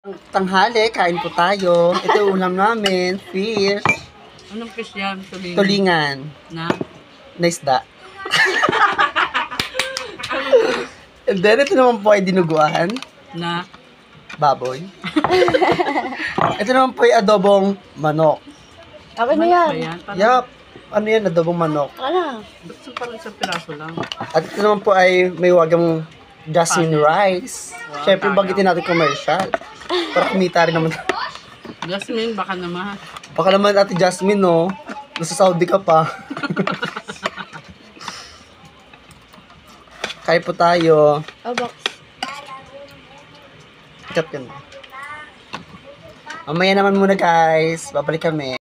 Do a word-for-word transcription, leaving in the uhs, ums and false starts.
Tanghali, kain po tayo. Ito yung ulam namin, fish. Anong fish yan? Tulingan. Tulingan. Na? Na isda. And then, ito naman po ay dinuguan. Na? Baboy. Ito naman po ay adobong manok. Ako na Manok yan. ba yan? Parang, Yup. Ano yan, adobong manok. Ano? ba't sa parang isang piraso lang? At ito naman po ay may wagang jasmine Paano? rice. Wow, Siyempre, tayo. bagitin natin commercial. Para kumita rin naman. Jasmine, baka naman. Baka naman ate Jasmine, no? Nasa Saudi ka pa. Kain po tayo. Oh, box. Ikat ka na. Mamaya naman muna guys. Babalik kami.